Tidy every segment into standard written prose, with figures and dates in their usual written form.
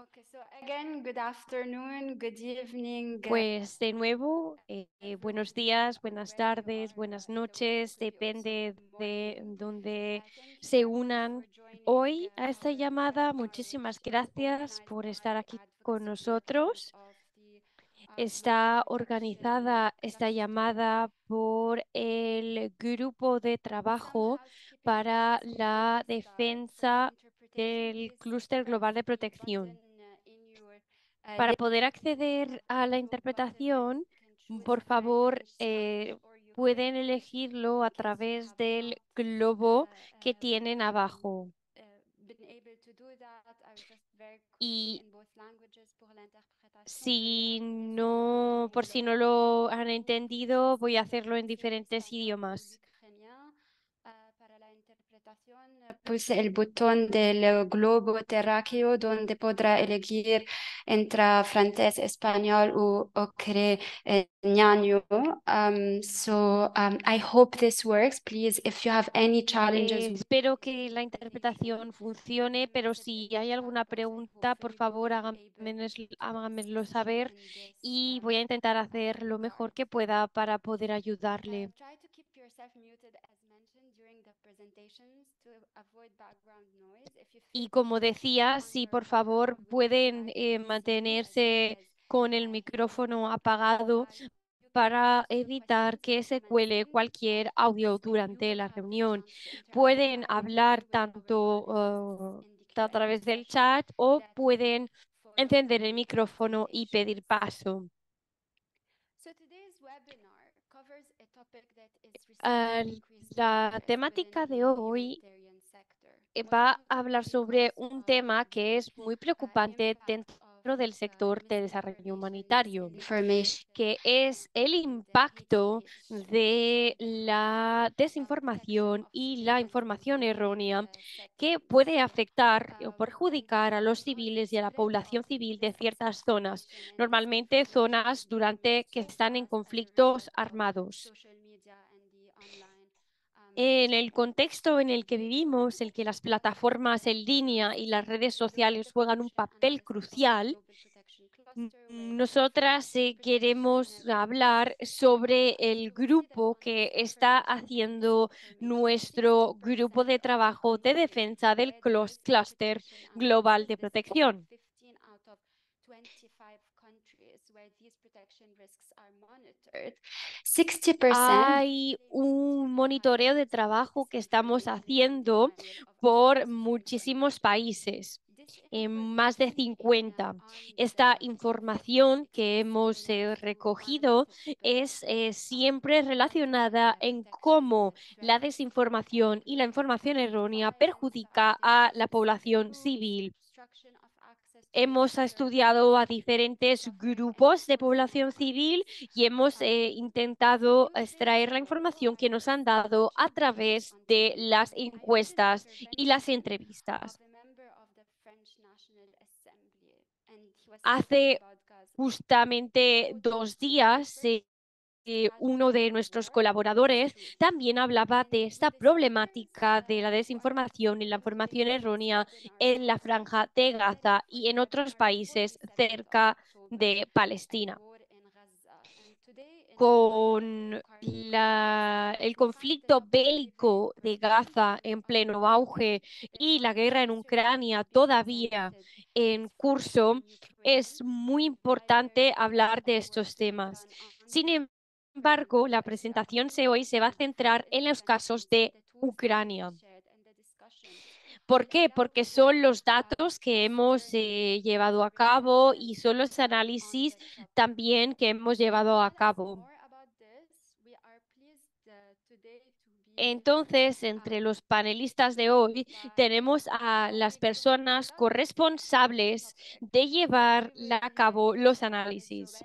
Okay, so again, good afternoon, good evening. Pues de nuevo, buenos días, buenas tardes, buenas noches, depende de dónde se unan hoy a esta llamada. Muchísimas gracias por estar aquí con nosotros. Está organizada esta llamada por el Grupo de Trabajo para la Defensa del Clúster Global de Protección. Para poder acceder a la interpretación, por favor, pueden elegirlo a través del globo que tienen abajo. Y si no, por si no lo han entendido, voy a hacerlo en diferentes idiomas. Para la interpretación, puse el botón del globo terráqueo donde podrá elegir entre francés, español o ucraniano. I hope this works. Please, if you have any challenges. Espero que la interpretación funcione, pero si hay alguna pregunta, por favor, háganmelo saber y voy a intentar hacer lo mejor que pueda para poder ayudarle. Try to keep yourself muted as mentioned during the presentations to avoid background noise. If you Y feel that como you're decía, si under por favor background noise, pueden I can see you as well mantenerse as con el hear you. micrófono apagado You can para post your evitar questions in que the se comments cuele link. cualquier Of audio course, you durante will la have the reunión. chance to interact Pueden directly hablar with our panelists in the a Q&A través del session chat o that will pueden follow encender el the micrófono y pedir presentations. paso. So today's webinar covers a topic that is Ah, receiving increased la interest within temática de the hoy humanitarian sector. va Muslim a hablar sobre because un of tema que the es muy preocupante impact of dentro del sector de desarrollo misinformation, humanitario, disinformation, que es el and hate impacto speech de la about protection desinformación of y la civilians información within the errónea que sectors. puede afectar o And perjudicar a los because the civiles y a la spread of población civil de this ciertas zonas, misinformation and normalmente disinformation zonas is growing durante que so están en fast as a result conflictos of armados. social media and the online En el contexto en el que debate, vivimos, el que las plataformas en línea y las redes we look at sociales the juegan un protection papel analysis of the crucial, global protection cluster, where nosotras protection queremos brings hablar sobre el so we see that grupo on this que está information and haciendo misinformation, nuestro grupo 60% de of the trabajo de countries defensa del where there is clúster protection global analysis, de this is like protección. 15 out of 25 countries where these protection risks are monitored. 60% Hay claim to un have monitoreo de witnessed trabajo que estamos disinformation and haciendo denial of por accuracy muchísimos information. países, en más de Disinformation in 50. armed Esta conflict, información it que is hemos very much a requirement recogido of es siempre fighting relacionada en protection cómo la threats. desinformación y la información errónea Violence perjudica a la against civil población groups, civil. obstruction of access to Hemos basic estudiado a services, diferentes suffering and grupos de exposing of población civil others. y hemos intentado Few days extraer la ago, información I que nos was han dado a watching the news través on de TV las and I heard an encuestas y las intervention of entrevistas. a member of the French National Assembly, and he was speaking Hace about Gaza. He justamente quoted 2 días, first uno casualty de of nuestros war is colaboradores truth. también hablaba And de with esta the speakers, problemática de la who are desinformación y la información participating in this errónea webinar en la program, franja de the Gaza deadline for y the en otros webinar is países 27th of cerca October de and the Palestina. war in Gaza. And today, in light of the Con current context, el we find the conflicto topic very, very bélico de important Gaza and en our pleno work auge is y la one guerra en research Ucrania will be todavía presented en from curso, Ukraine, es muy and while there importante is a lot hablar of de work estos being temas. done on Sin Ukraine, embargo, la the presentación approach de hoy will se va a be centrar focused in en los casos defense, and de the tools that will be Ucrania. shared and the discussion ¿Por will qué? allow Porque you son los uh, datos que us hemos learning llevado a cabo y reflections son los on análisis the topic. también que hemos And to llevado a tell us cabo. more about this, we are pleased today to be Entonces, entre los panelistas de joined hoy by tenemos a las colleagues who personas love our corresponsables topic. de llevar a Today, we cabo will los dive into análisis.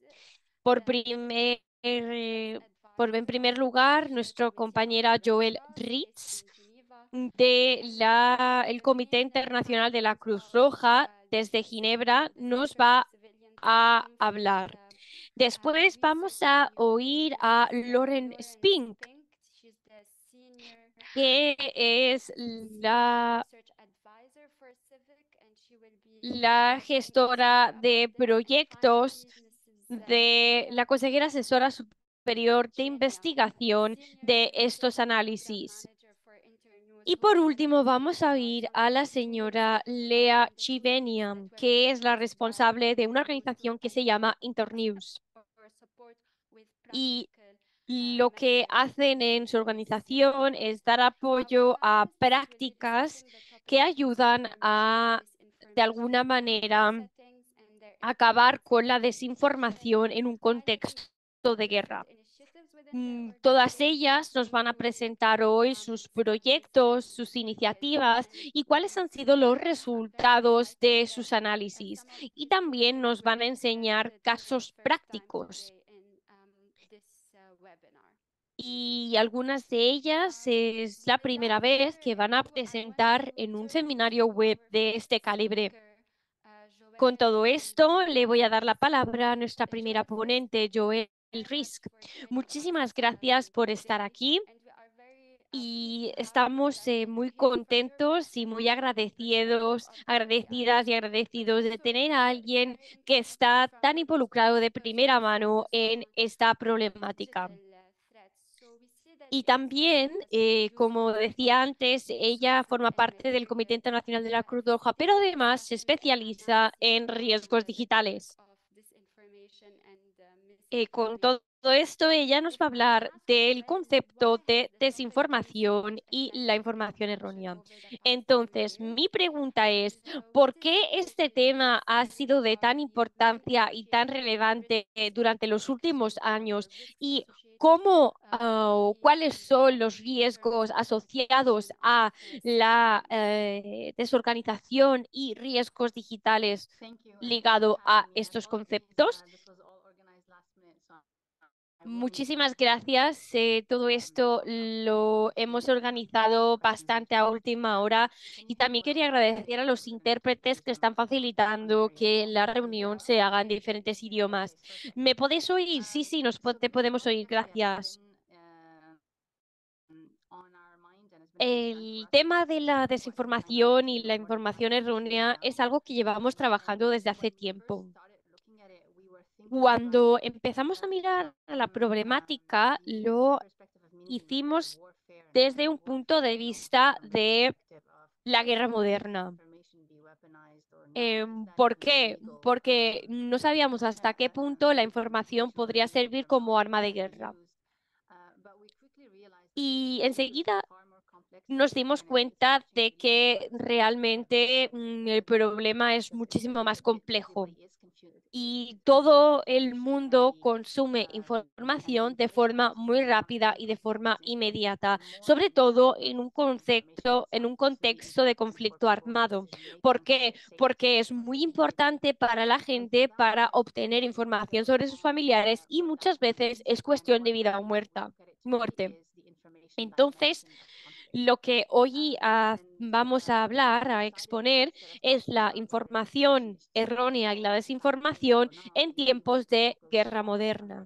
Por the primer, defense en advisor primer of the lugar, National nuestra Committee of compañera the Red Joel Cross based Ritz in Geneva, and el the Comité main Internacional de la audience Cruz of Roja this desde seminar, Ginebra the nos Center for va Civilian a Conflict hablar. Después vamos Research in a Ukraine. oír This a is Lauren Lauren Spink, Spink. She's the senior que es senior la research advisor for Civic, and she will be la gestora de proyectos de la consejera asesora superior de investigación de estos análisis. Y por último, vamos a oír a la señora Lea Chivenian, que es la responsable de una organización que se llama Internews. Y lo que hacen en su organización es dar apoyo a prácticas que ayudan a, de alguna manera, acabar con la desinformación en un contexto de guerra. Todas ellas nos van a presentar hoy sus proyectos, sus iniciativas y cuáles han sido los resultados de sus análisis. Y también nos van a enseñar casos prácticos. Y algunas de ellas es la primera vez que van a presentar en un seminario web de este calibre. Con todo esto, le voy a dar la palabra a nuestra primera ponente, Joel Risk. Muchísimas gracias por estar aquí y estamos muy contentos y muy agradecidas y agradecidos de tener a alguien que está tan involucrado de primera mano en esta problemática. Y también, como decía antes, ella forma parte del Comité Internacional de la Cruz Roja, pero además se especializa en riesgos digitales. Con todo esto, ella nos va a hablar del concepto de desinformación y la información errónea. Entonces, mi pregunta es, ¿por qué este tema ha sido de tan importancia y tan relevante durante los últimos años? ¿Y cómo, o cuáles son los riesgos asociados a la desorganización y riesgos digitales ligado a estos conceptos? Muchísimas gracias. Todo esto lo hemos organizado bastante a última hora y también quería agradecer a los intérpretes que están facilitando que la reunión se haga en diferentes idiomas. ¿Me podéis oír? Sí, sí, te podemos oír. Gracias. El tema de la desinformación y la información errónea es algo que llevamos trabajando desde hace tiempo. Cuando empezamos a mirar la problemática, lo hicimos desde un punto de vista de la guerra moderna. ¿Por qué? Porque no sabíamos hasta qué punto la información podría servir como arma de guerra. Y enseguida nos dimos cuenta de que realmente el problema es muchísimo más complejo y todo el mundo consume información de forma muy rápida y de forma inmediata, sobre todo en un contexto de conflicto armado. ¿Por qué? Porque es muy importante para la gente para obtener información sobre sus familiares y muchas veces es cuestión de vida o muerte. Entonces, lo que hoy vamos a hablar, a exponer, es la información errónea y la desinformación en tiempos de guerra moderna.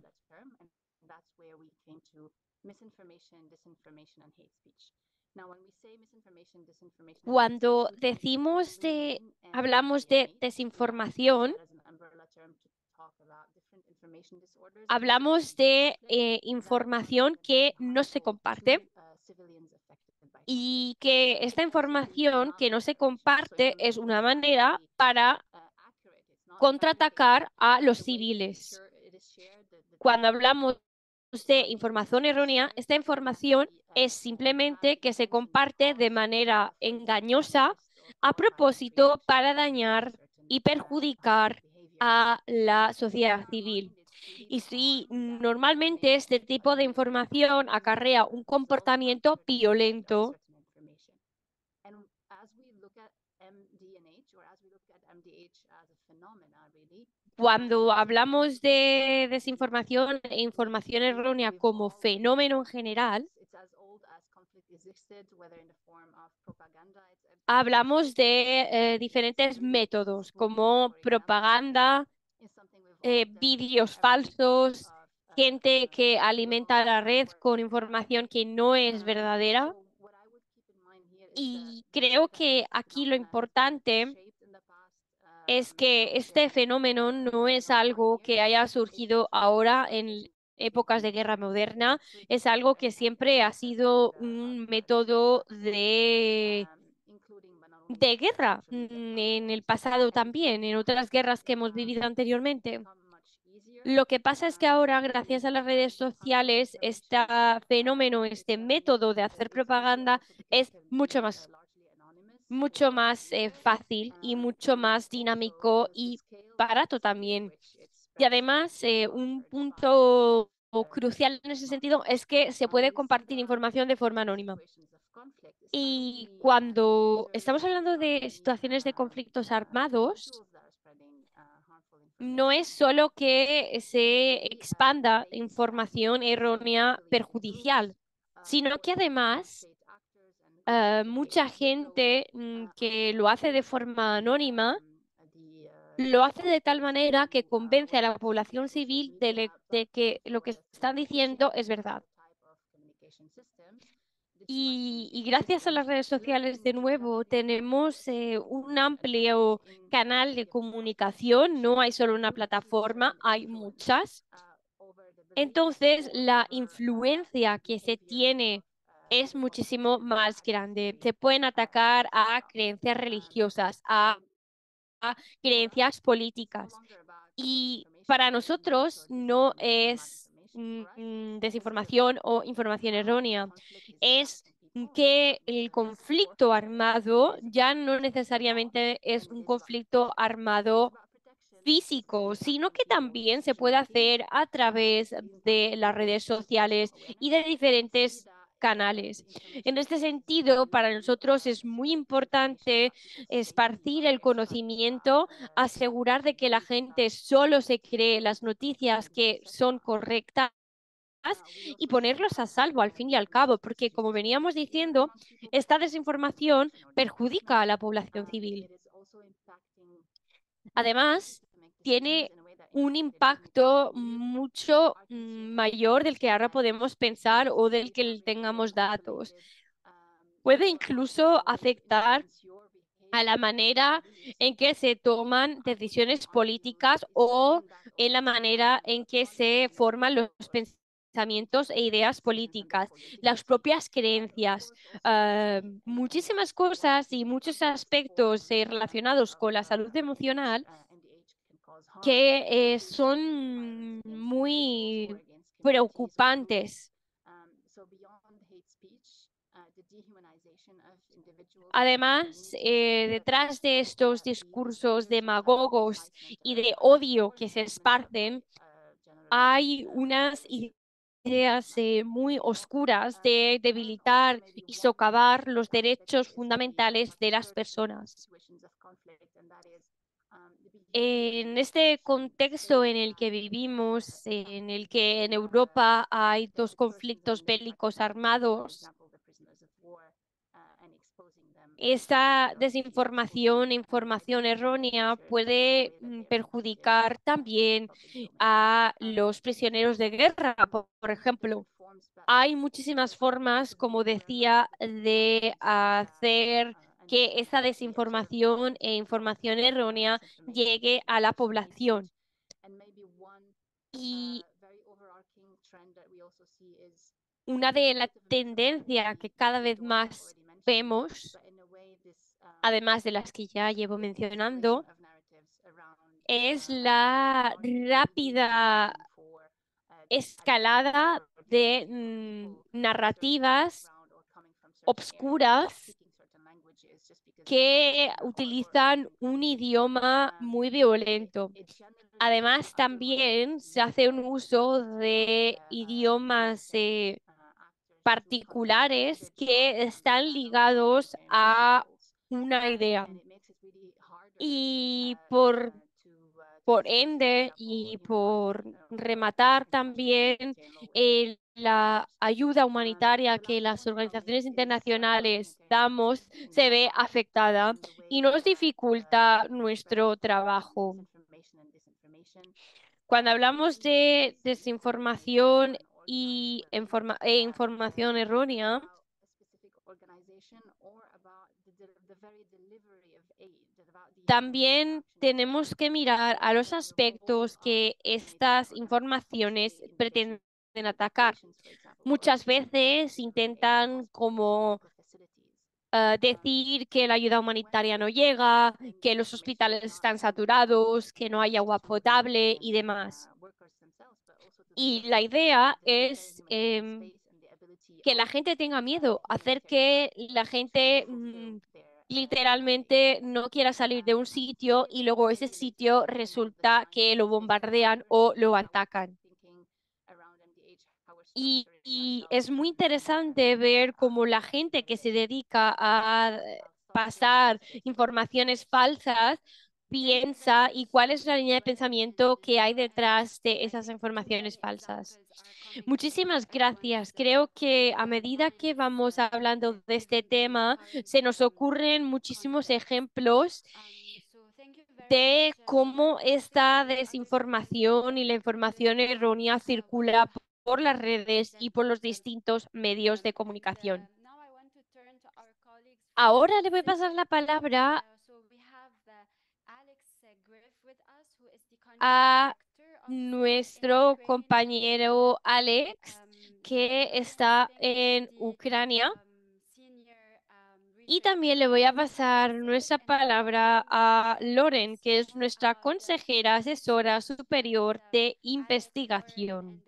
Cuando hablamos de desinformación, hablamos de información que no se comparte y que esta información que no se comparte es una manera para contraatacar a los civiles. Cuando hablamos de información errónea, esta información es simplemente que se comparte de manera engañosa a propósito para dañar y perjudicar a la sociedad civil. Y si normalmente este tipo de información acarrea un comportamiento violento, cuando hablamos de desinformación e información errónea como fenómeno en general, hablamos de diferentes métodos como propaganda, vídeos falsos, gente que alimenta la red con información que no es verdadera. Y creo que aquí lo importante es que este fenómeno no es algo que haya surgido ahora en épocas de guerra moderna, es algo que siempre ha sido un método de guerra en el pasado también, en otras guerras que hemos vivido anteriormente. Lo que pasa es que ahora, gracias a las redes sociales, este fenómeno, este método de hacer propaganda es mucho más fácil y mucho más dinámico y barato también. Y además, un punto crucial en ese sentido es que se puede compartir información de forma anónima. Y cuando estamos hablando de situaciones de conflictos armados, no es solo que se expanda información errónea perjudicial, sino que además mucha gente que lo hace de forma anónima lo hace de tal manera que convence a la población civil de que lo que están diciendo es verdad. Y gracias a las redes sociales, de nuevo, tenemos un amplio canal de comunicación. No hay solo una plataforma, hay muchas. Entonces, la influencia que se tiene es muchísimo más grande. Se pueden atacar a creencias religiosas, a creencias políticas. Y para nosotros no es desinformación o información errónea, es que el conflicto armado ya no necesariamente es un conflicto armado físico, sino que también se puede hacer a través de las redes sociales y de diferentes canales. En este sentido, para nosotros es muy importante esparcir el conocimiento, asegurar de que la gente solo se cree las noticias que son correctas y ponerlos a salvo al fin y al cabo, porque como veníamos diciendo, esta desinformación perjudica a la población civil. Además, tiene un impacto mucho mayor del que ahora podemos pensar o del que tengamos datos. Puede incluso afectar a la manera en que se toman decisiones políticas o en la manera en que se forman los pensamientos e ideas políticas, las propias creencias, muchísimas cosas y muchos aspectos relacionados con la salud emocional que son muy preocupantes. Además, detrás de estos discursos demagogos y de odio que se esparcen, hay unas ideas muy oscuras de debilitar y socavar los derechos fundamentales de las personas. En este contexto en el que vivimos, en el que en Europa hay dos conflictos bélicos armados, esta desinformación e información errónea puede perjudicar también a los prisioneros de guerra, por ejemplo. Hay muchísimas formas, como decía, de hacer que esa desinformación e información errónea llegue a la población. Y una de las tendencias que cada vez más vemos, además de las que ya llevo mencionando, es la rápida escalada de narrativas obscuras que utilizan un idioma muy violento. Además, también se hace un uso de idiomas particulares que están ligados a una idea. Y por ende y por rematar también la ayuda humanitaria que las organizaciones internacionales damos se ve afectada y nos dificulta nuestro trabajo. Cuando hablamos de desinformación e información errónea, también tenemos que mirar a los aspectos que estas informaciones pretenden atacar. Muchas veces intentan como decir que la ayuda humanitaria no llega, que los hospitales están saturados, que no hay agua potable y demás. Y la idea es que la gente tenga miedo, hacer que la gente literalmente no quiera salir de un sitio y luego ese sitio resulta que lo bombardean o lo atacan. Y es muy interesante ver cómo la gente que se dedica a pasar informaciones falsas piensa y cuál es la línea de pensamiento que hay detrás de esas informaciones falsas. Muchísimas gracias. Creo que a medida que vamos hablando de este tema, se nos ocurren muchísimos ejemplos de cómo esta desinformación y la información errónea circula por las redes y por los distintos medios de comunicación. Ahora le voy a pasar la palabra a nuestro compañero Alex, que está en Ucrania. Y también le voy a pasar nuestra palabra a Loren, que es nuestra consejera asesora superior de investigación.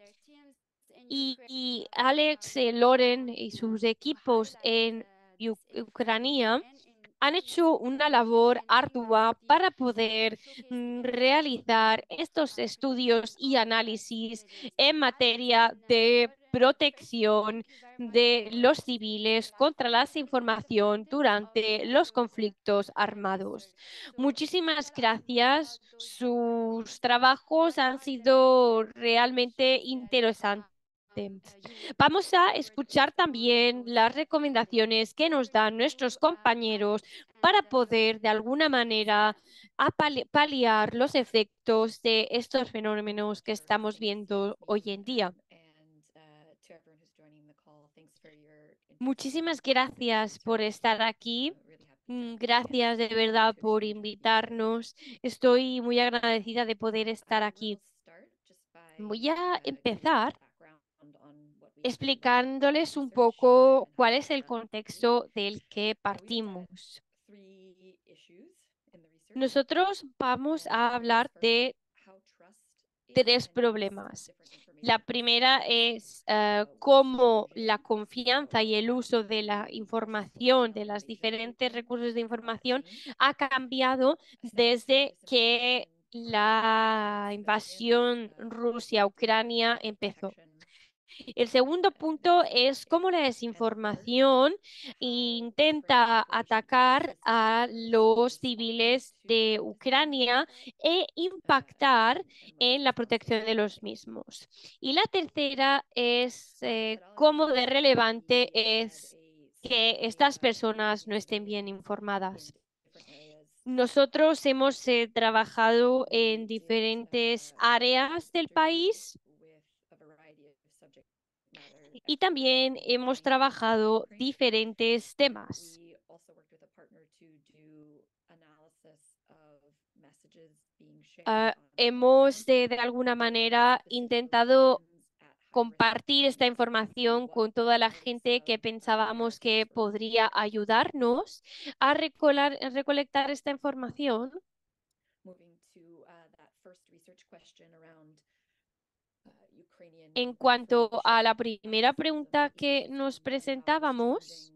Y Alex, Loren y sus equipos en Ucrania han hecho una labor ardua para poder realizar estos estudios y análisis en materia de protección de los civiles contra la desinformación durante los conflictos armados. Muchísimas gracias. Sus trabajos han sido realmente interesantes. Vamos a escuchar también las recomendaciones que nos dan nuestros compañeros para poder de alguna manera paliar los efectos de estos fenómenos que estamos viendo hoy en día. Muchísimas gracias por estar aquí. Gracias de verdad por invitarnos. Estoy muy agradecida de poder estar aquí. Voy a empezar explicándoles un poco cuál es el contexto del que partimos. Nosotros vamos a hablar de tres problemas. La primera es cómo la confianza y el uso de la información, de los diferentes recursos de información, ha cambiado desde que la invasión Rusia-Ucrania empezó. El segundo punto es cómo la desinformación intenta atacar a los civiles de Ucrania e impactar en la protección de los mismos. Y la tercera es cómo de relevante es que estas personas no estén bien informadas. Nosotros hemos trabajado en diferentes áreas del país y también hemos trabajado diferentes temas. Hemos de alguna manera intentado compartir esta información con toda la gente que pensábamos que podría ayudarnos a recolectar esta información. En cuanto a la primera pregunta que nos presentábamos,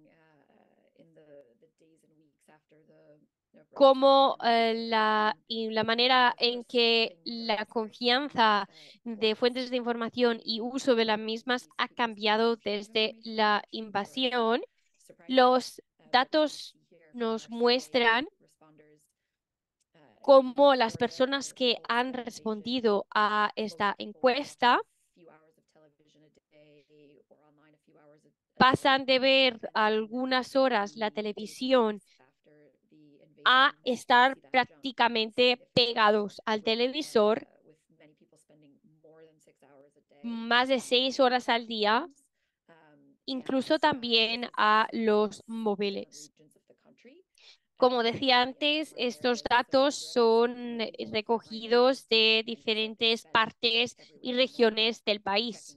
cómo la manera en que la confianza de fuentes de información y uso de las mismas ha cambiado desde la invasión, los datos nos muestran cómo las personas que han respondido a esta encuesta pasan de ver algunas horas la televisión a estar prácticamente pegados al televisor más de 6 horas al día, incluso también a los móviles. Como decía antes, estos datos son recogidos de diferentes partes y regiones del país.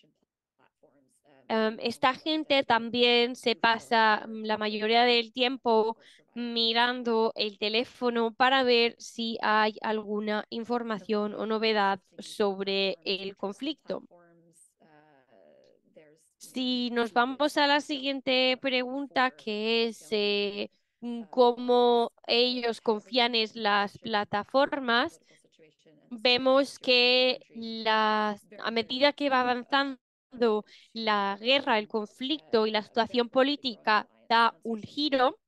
Esta gente también se pasa la mayoría del tiempo mirando el teléfono para ver si hay alguna información o novedad sobre el conflicto. Si nos vamos a la siguiente pregunta, que es cómo ellos confían en las plataformas, vemos que a medida que va avanzando la guerra, el conflicto y la situación política da un giro,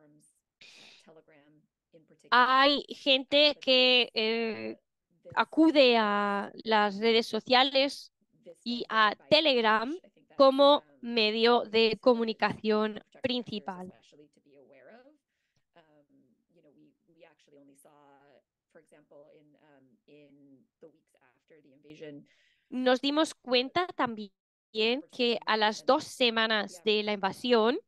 hay gente que acude a las redes sociales y a Telegram como medio de comunicación principal. Nos dimos cuenta también que a las 2 semanas de la invasión,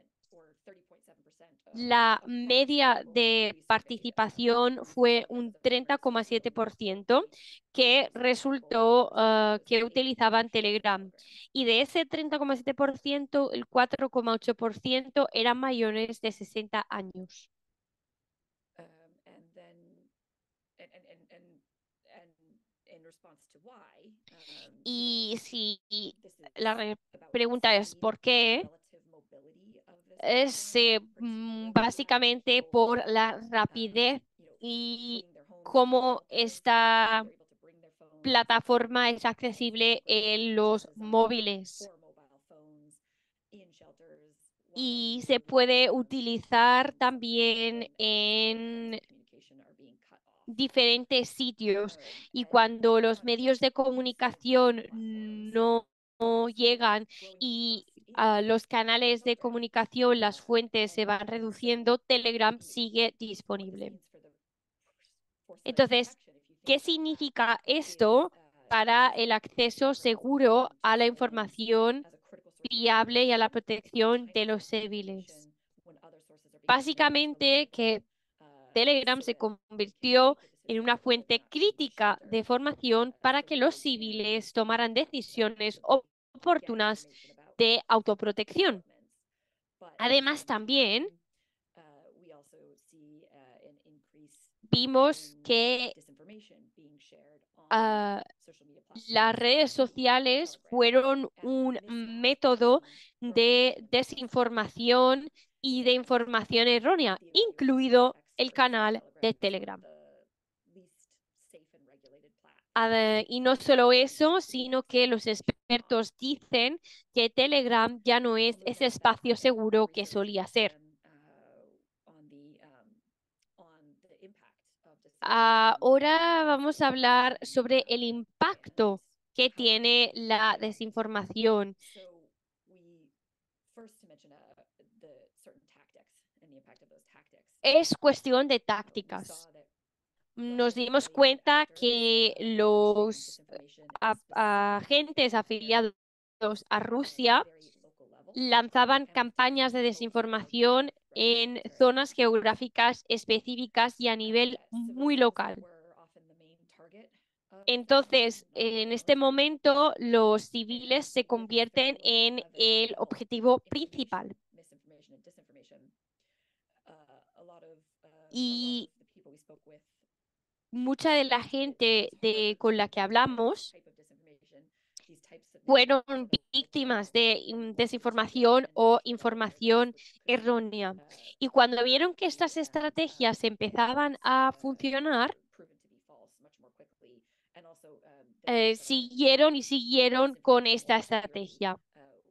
la media de participación fue un 30,7%, que resultó que utilizaban Telegram. Y de ese 30,7%, el 4,8% eran mayores de 60 años. Y si pregunta es ¿por qué? Es básicamente por la rapidez y cómo esta plataforma es accesible en los móviles. Y se puede utilizar también en diferentes sitios, y cuando los medios de comunicación no llegan y los canales de comunicación, las fuentes se van reduciendo, Telegram sigue disponible. Entonces, ¿qué significa esto para el acceso seguro a la información fiable y a la protección de los civiles? Básicamente que Telegram se convirtió en una fuente crítica de formación para que los civiles tomaran decisiones oportunas de autoprotección. Además, también vimos que ah, las redes sociales fueron un método de desinformación y de información errónea, incluido el canal de Telegram. Y no solo eso, sino que los expertos dicen que Telegram ya no es ese espacio seguro que solía ser. Ahora vamos a hablar sobre el impacto que tiene la desinformación. Es cuestión de tácticas. Nos dimos cuenta que los agentes afiliados a Rusia lanzaban campañas de desinformación en zonas geográficas específicas y a nivel muy local. Entonces, en este momento, los civiles se convierten en el objetivo principal. Y mucha de la gente con la que hablamos fueron víctimas de desinformación o información errónea. Y cuando vieron que estas estrategias empezaban a funcionar, siguieron con esta estrategia.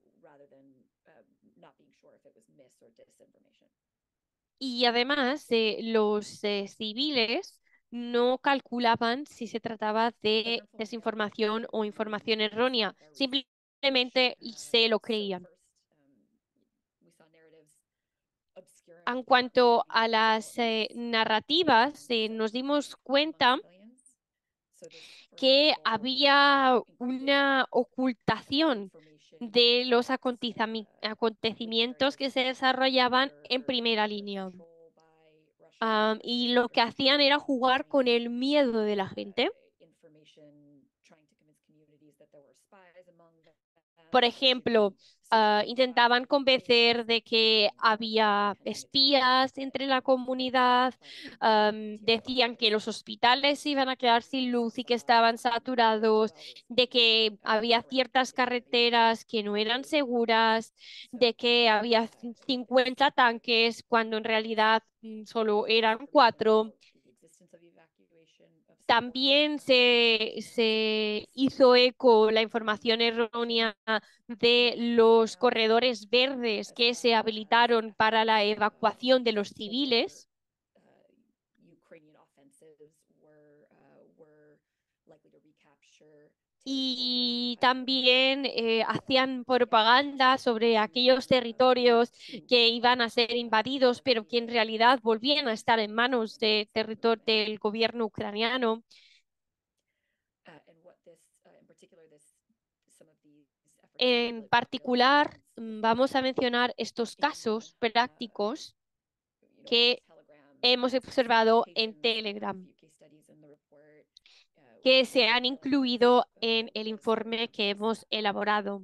Y además, los civiles no calculaban si se trataba de desinformación o información errónea, simplemente se lo creían. En cuanto a las narrativas, nos dimos cuenta que había una ocultación de los acontecimientos que se desarrollaban en primera línea. Y lo que hacían era jugar con el miedo de la gente. Por ejemplo, intentaban convencer de que había espías entre la comunidad, decían que los hospitales se iban a quedar sin luz y que estaban saturados, de que había ciertas carreteras que no eran seguras, de que había 50 tanques cuando en realidad solo eran 4. También se hizo eco la información errónea de los corredores verdes que se habilitaron para la evacuación de los civiles. Y también hacían propaganda sobre aquellos territorios que iban a ser invadidos, pero que en realidad volvían a estar en manos del gobierno ucraniano. En particular, vamos a mencionar estos casos prácticos que hemos observado en Telegram, que se han incluido en el informe que hemos elaborado.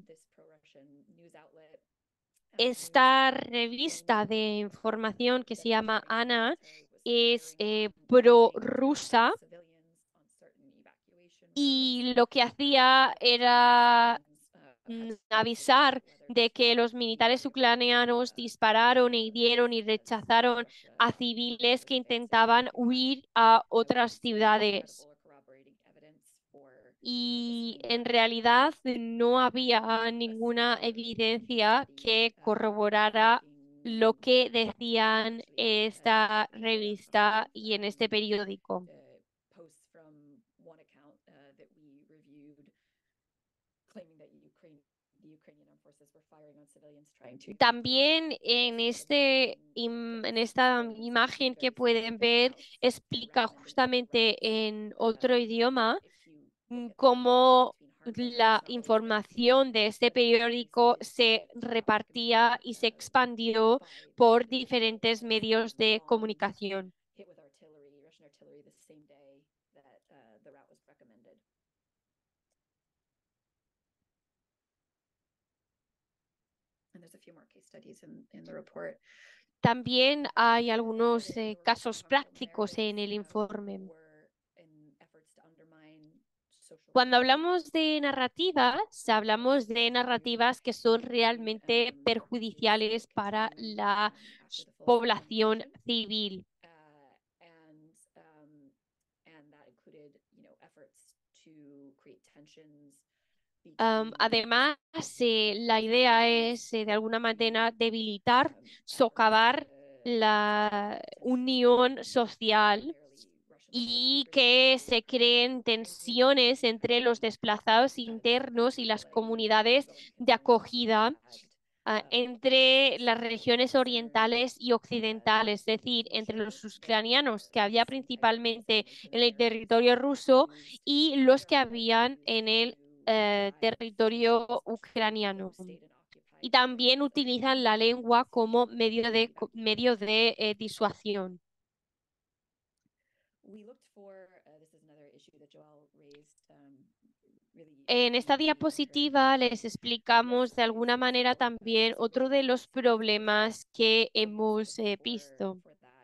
Esta revista de información que se llama ANA es prorrusa y lo que hacía era avisar de que los militares ucranianos dispararon e hirieron y rechazaron a civiles que intentaban huir a otras ciudades. Y en realidad no había ninguna evidencia que corroborara lo que decían esta revista y en este periódico. También en esta imagen que pueden ver, explica justamente en otro idioma cómo la información de este periódico se repartía y se expandió por diferentes medios de comunicación. También hay algunos casos prácticos en el informe. Cuando hablamos de narrativas, hablamos de narrativas que son realmente perjudiciales para la población civil. Además, la idea es de alguna manera debilitar, socavar la unión social y que se creen tensiones entre los desplazados internos y las comunidades de acogida entre las regiones orientales y occidentales, es decir, entre los ucranianos que había principalmente en el territorio ruso y los que habían en el territorio ucraniano. Y también utilizan la lengua como medio de disuasión. En esta diapositiva les explicamos de alguna manera también otro de los problemas que hemos visto.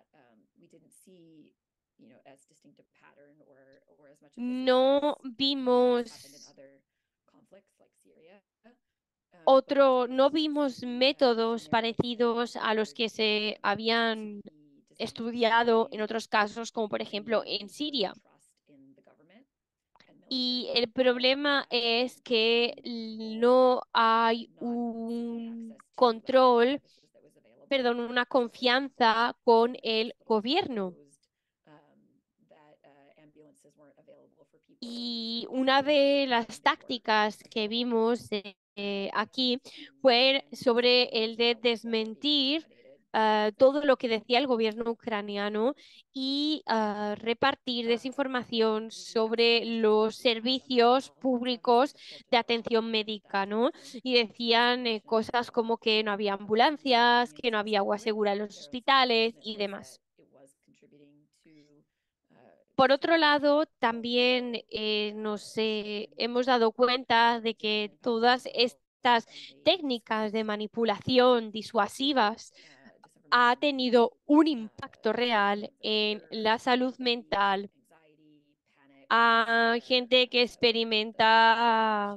No vimos no vimos métodos parecidos a los que se habían estudiado en otros casos, como por ejemplo en Siria. Y el problema es que no hay un control, perdón, una confianza con el gobierno. Y una de las tácticas que vimos aquí fue sobre el de desmentir todo lo que decía el gobierno ucraniano y repartir desinformación sobre los servicios públicos de atención médica, ¿no? Y decían cosas como que no había ambulancias, que no había agua segura en los hospitales y demás. Por otro lado, también hemos dado cuenta de que todas estas técnicas de manipulación disuasivas ha tenido un impacto real en la salud mental a gente que experimenta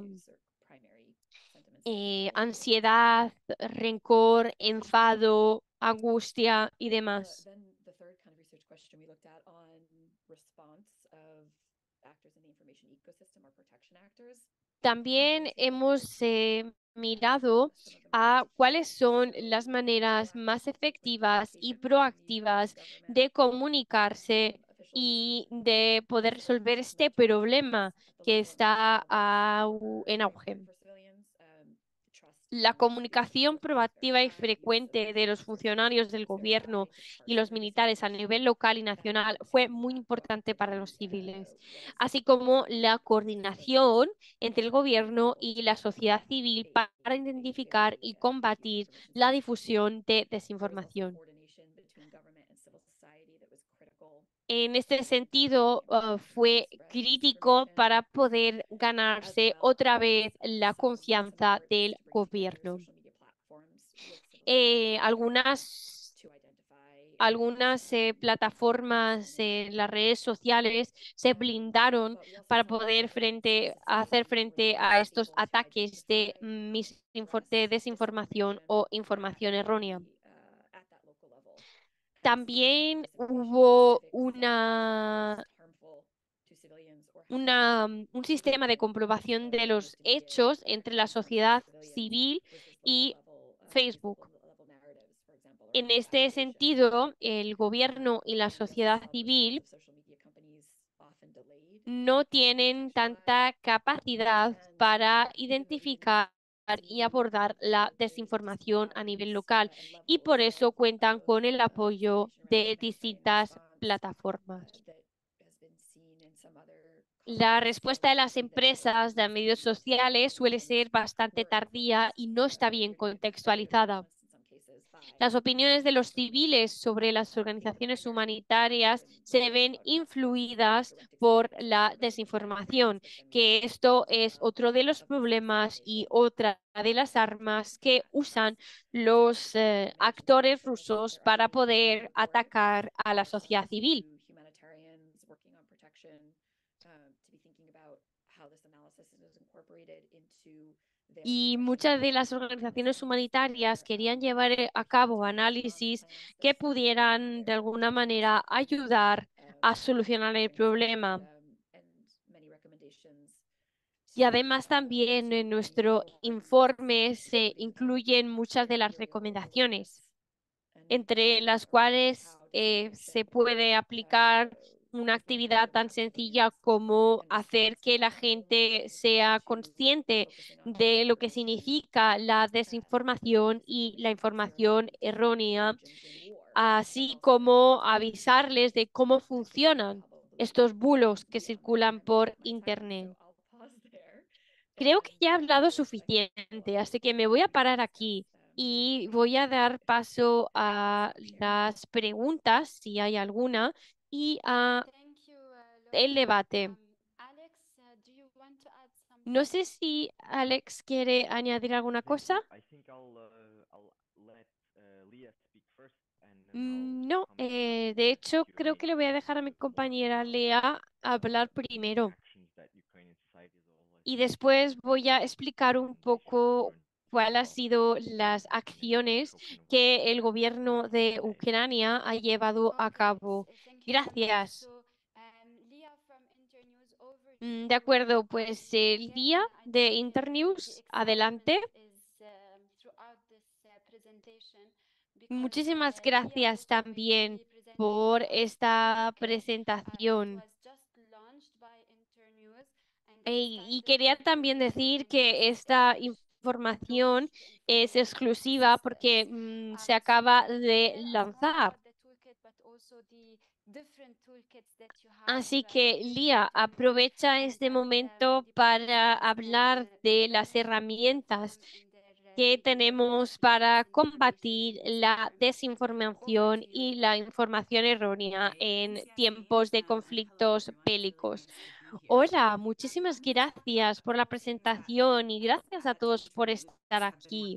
ansiedad, rencor, enfado, angustia y demás. Then the third kind of research question we looked at on response of actors in the information ecosystem or protection actors. También hemos mirado a cuáles son las maneras más efectivas y proactivas de comunicarse y de poder resolver este problema que está en auge. La comunicación proactiva y frecuente de los funcionarios del gobierno y los militares a nivel local y nacional fue muy importante para los civiles, así como la coordinación entre el gobierno y la sociedad civil para identificar y combatir la difusión de desinformación. En este sentido, fue crítico para poder ganarse otra vez la confianza del gobierno. Algunas plataformas en las redes sociales se blindaron para poder hacer frente a estos ataques de desinformación o información errónea. También hubo un sistema de comprobación de los hechos entre la sociedad civil y Facebook. En este sentido, el gobierno y la sociedad civil no tienen tanta capacidad para identificar y abordar la desinformación a nivel local y por eso cuentan con el apoyo de distintas plataformas. La respuesta de las empresas de medios sociales suele ser bastante tardía y no está bien contextualizada. Las opiniones de los civiles sobre las organizaciones humanitarias se ven influidas por la desinformación, que esto es otro de los problemas y otra de las armas que usan los actores rusos para poder atacar a la sociedad civil. Y muchas de las organizaciones humanitarias querían llevar a cabo análisis que pudieran de alguna manera ayudar a solucionar el problema. Y además también en nuestro informe se incluyen muchas de las recomendaciones, entre las cuales se puede aplicar una actividad tan sencilla como hacer que la gente sea consciente de lo que significa la desinformación y la información errónea, así como avisarles de cómo funcionan estos bulos que circulan por Internet. Creo que ya he hablado suficiente, así que me voy a parar aquí y voy a dar paso a las preguntas, si hay alguna, y a el debate. No sé si Alex quiere añadir alguna cosa. No, de hecho creo que le voy a dejar a mi compañera Lea hablar primero. Y después voy a explicar un poco cuáles han sido las acciones que el gobierno de Ucrania ha llevado a cabo. Gracias. De acuerdo, pues el día de Internews, adelante. Muchísimas gracias también por esta presentación. Y quería también decir que esta información es exclusiva porque se acaba de lanzar. Así que, Lía, aprovecha este momento para hablar de las herramientas que tenemos para combatir la desinformación y la información errónea en tiempos de conflictos bélicos. Hola, muchísimas gracias por la presentación y gracias a todos por estar aquí.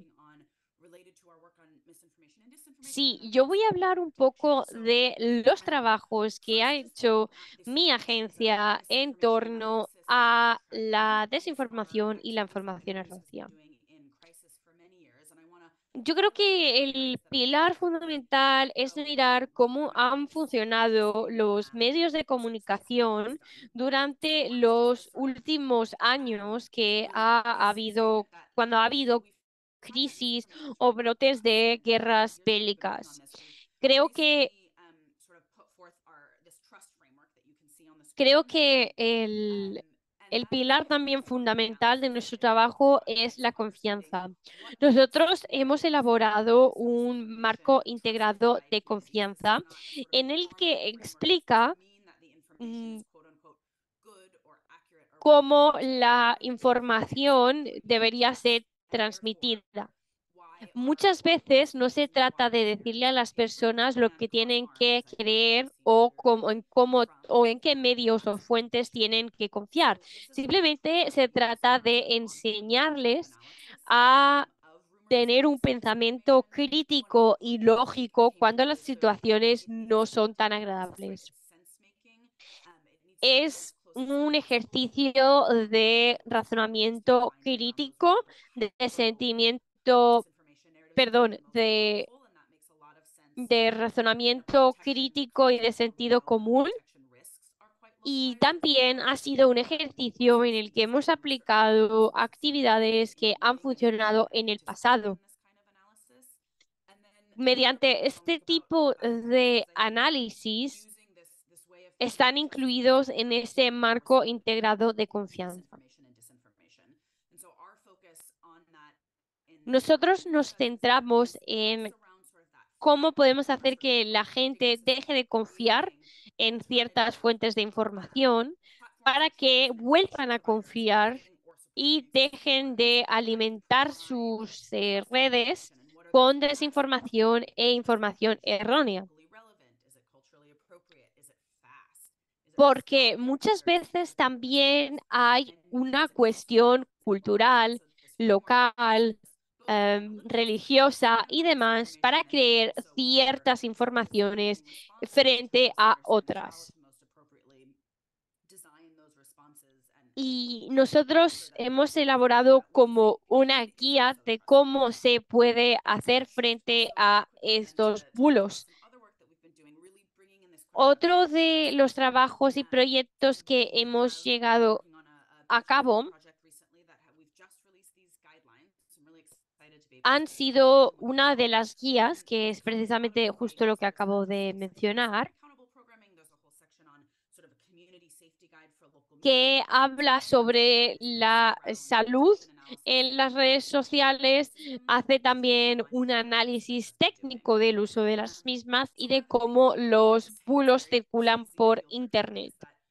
Sí, yo voy a hablar un poco de los trabajos que ha hecho mi agencia en torno a la desinformación y la información errónea. Yo creo que el pilar fundamental es mirar cómo han funcionado los medios de comunicación durante los últimos años que ha habido, cuando ha habido crisis o brotes de guerras bélicas. Creo que Creo que el pilar también fundamental de nuestro trabajo es la confianza. Nosotros hemos elaborado un marco integrado de confianza en el que explica mm, cómo la información debería ser transmitida. Muchas veces no se trata de decirle a las personas lo que tienen que creer o o en qué medios o fuentes tienen que confiar. Simplemente se trata de enseñarles a tener un pensamiento crítico y lógico cuando las situaciones no son tan agradables. Es un ejercicio de razonamiento crítico, de sentimiento, perdón, de razonamiento crítico y de sentido común. Y también ha sido un ejercicio en el que hemos aplicado actividades que han funcionado en el pasado. Mediante este tipo de análisis están incluidos en este marco integrado de confianza. Nosotros nos centramos en cómo podemos hacer que la gente deje de confiar en ciertas fuentes de información para que vuelvan a confiar y dejen de alimentar sus redes con desinformación e información errónea. Porque muchas veces también hay una cuestión cultural, local, religiosa y demás para creer ciertas informaciones frente a otras. Y nosotros hemos elaborado como una guía de cómo se puede hacer frente a estos bulos. Otro de los trabajos y proyectos que hemos llegado a cabo han sido una de las guías, que es precisamente justo lo que acabo de mencionar, que habla sobre la salud en las redes sociales, hace también un análisis técnico del uso de las mismas y de cómo los bulos circulan por Internet.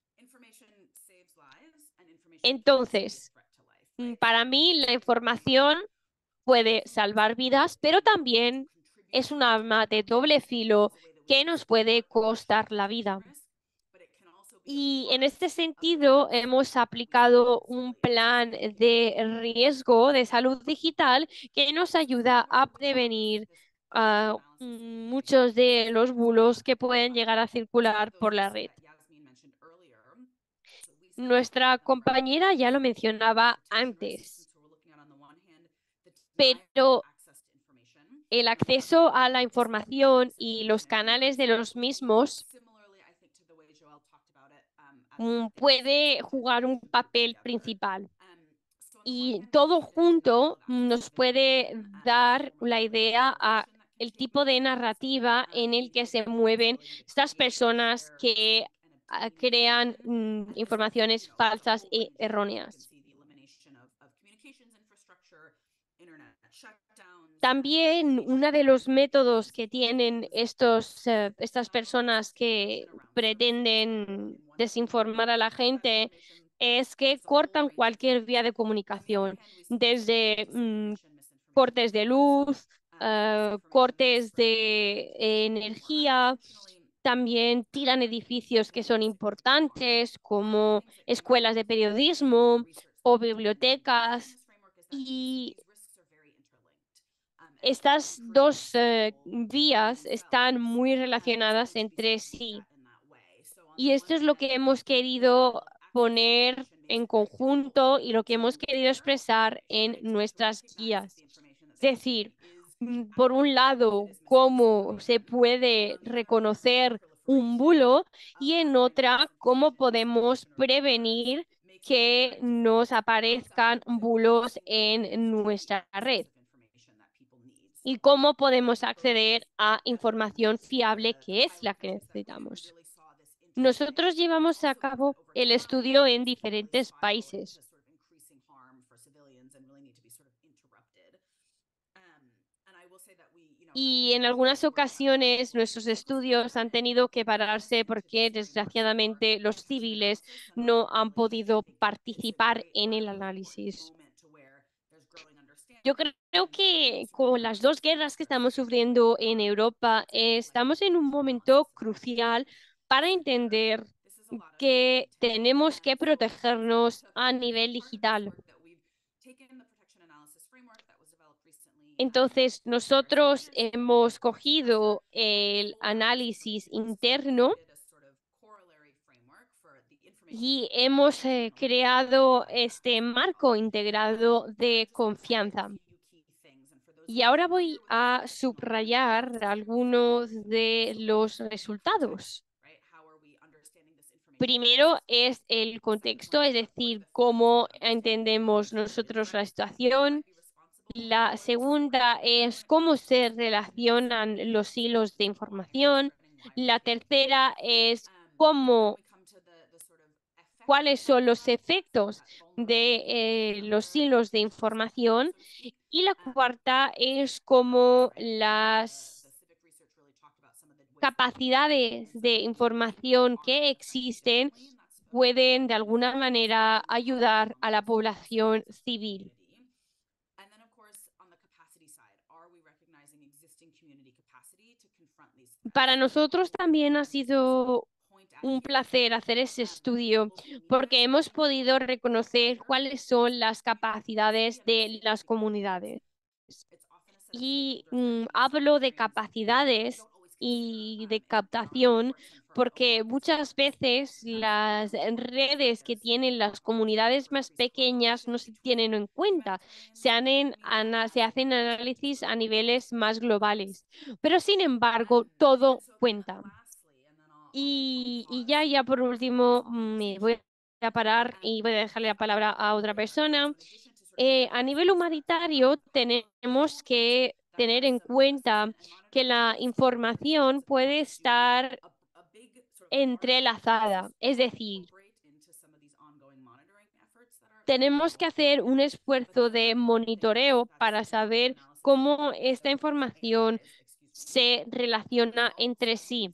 Entonces, para mí la información puede salvar vidas, pero también es un arma de doble filo que nos puede costar la vida. Y en este sentido, hemos aplicado un plan de riesgo de salud digital que nos ayuda a prevenir muchos de los bulos que pueden llegar a circular por la red. Nuestra compañera ya lo mencionaba antes, pero el acceso a la información y los canales de los mismos puede jugar un papel principal. Y todo junto nos puede dar la idea a el tipo de narrativa en el que se mueven estas personas que crean informaciones falsas e erróneas. También uno de los métodos que tienen estas personas que pretenden desinformar a la gente es que cortan cualquier vía de comunicación, desde cortes de luz, cortes de energía. También tiran edificios que son importantes, como escuelas de periodismo o bibliotecas. Y estas dos vías están muy relacionadas entre sí. Y esto es lo que hemos querido poner en conjunto y lo que hemos querido expresar en nuestras guías. Es decir, por un lado, cómo se puede reconocer un bulo y en otra, cómo podemos prevenir que nos aparezcan bulos en nuestra red y cómo podemos acceder a información fiable que es la que necesitamos. Nosotros llevamos a cabo el estudio en diferentes países. Y en algunas ocasiones nuestros estudios han tenido que pararse porque desgraciadamente los civiles no han podido participar en el análisis. Yo creo que con las dos guerras que estamos sufriendo en Europa, estamos en un momento crucial para entender que tenemos que protegernos a nivel digital. Entonces, nosotros hemos cogido el análisis interno y hemos creado este marco integrado de confianza. Y ahora voy a subrayar algunos de los resultados. Primero es el contexto, es decir, cómo entendemos nosotros la situación. La segunda es cómo se relacionan los hilos de información. La tercera es cuáles son los efectos de los hilos de información. Y la cuarta es cómo las capacidades de información que existen pueden de alguna manera ayudar a la población civil. Para nosotros también ha sido un placer hacer ese estudio porque hemos podido reconocer cuáles son las capacidades de las comunidades. Y hablo de capacidades y de captación porque muchas veces las redes que tienen las comunidades más pequeñas no se tienen en cuenta. Se hacen análisis a niveles más globales, pero sin embargo todo cuenta. Y ya por último, me voy a parar y voy a dejarle la palabra a otra persona. A nivel humanitario, tenemos que tener en cuenta que la información puede estar entrelazada, es decir, tenemos que hacer un esfuerzo de monitoreo para saber cómo esta información se relaciona entre sí.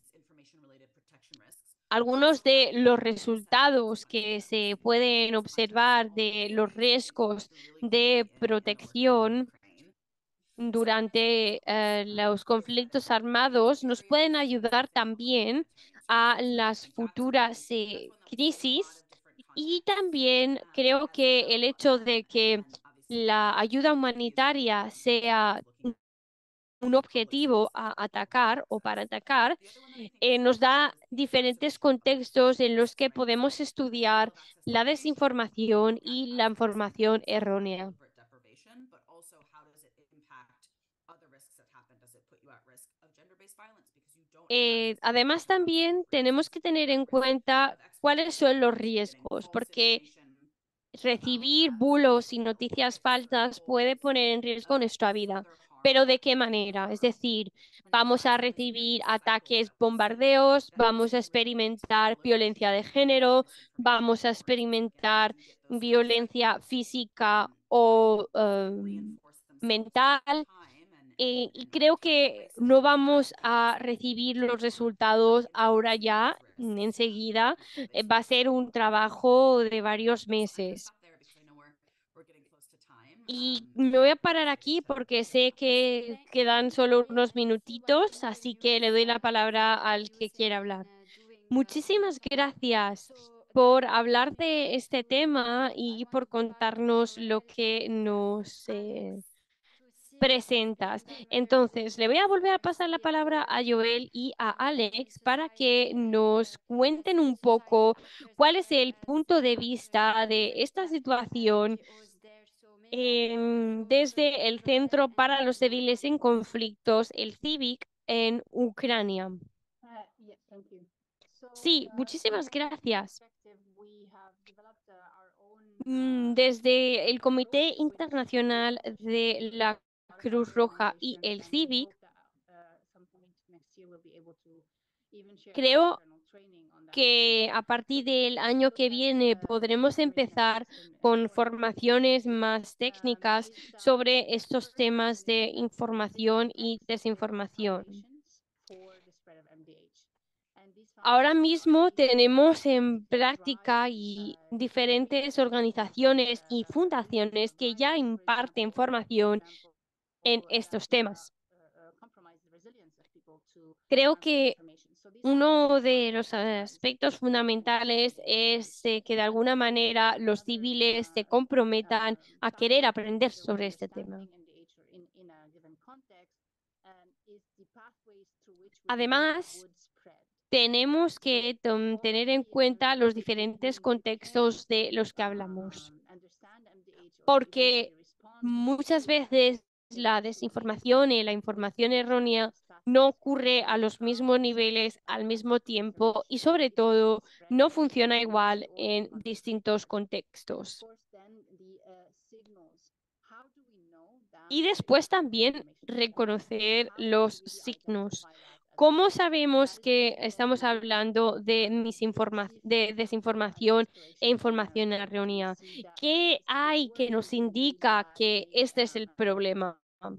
Algunos de los resultados que se pueden observar de los riesgos de protección durante los conflictos armados nos pueden ayudar también a las futuras crisis y también creo que el hecho de que la ayuda humanitaria sea un objetivo a atacar o para atacar, nos da diferentes contextos en los que podemos estudiar la desinformación y la información errónea. Además, también tenemos que tener en cuenta cuáles son los riesgos, porque recibir bulos y noticias falsas puede poner en riesgo nuestra vida. Pero ¿de qué manera? Es decir, vamos a recibir ataques, bombardeos, vamos a experimentar violencia de género, vamos a experimentar violencia física o mental. Y creo que no vamos a recibir los resultados ahora ya, enseguida. Va a ser un trabajo de varios meses. Y me voy a parar aquí porque sé que quedan solo unos minutitos, así que le doy la palabra al que quiera hablar. Muchísimas gracias por hablar de este tema y por contarnos lo que nos presentas. Entonces, le voy a volver a pasar la palabra a Joel y a Alex para que nos cuenten un poco cuál es el punto de vista de esta situación desde el Centro para los Civiles en Conflictos, el CIVIC, en Ucrania. Sí, muchísimas gracias. Desde el Comité Internacional de la Cruz Roja y el CIVIC, creo que a partir del año que viene podremos empezar con formaciones más técnicas sobre estos temas de información y desinformación. Ahora mismo tenemos en práctica y diferentes organizaciones y fundaciones que ya imparten formación en estos temas. Creo que uno de los aspectos fundamentales es que de alguna manera los civiles se comprometan a querer aprender sobre este tema. Además, tenemos que tener en cuenta los diferentes contextos de los que hablamos, porque muchas veces la desinformación y la información errónea no ocurre a los mismos niveles al mismo tiempo y sobre todo no funciona igual en distintos contextos. Y después también reconocer los signos. ¿Cómo sabemos que estamos hablando de desinformación e información errónea? ¿Qué hay que nos indica que este es el problema?